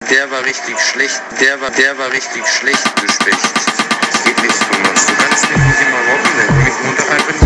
Der war richtig schlecht. Der war richtig schlecht gespecht. Das geht nicht so, Mann. Du kannst nicht immer robben, wenn du mich unterhalten.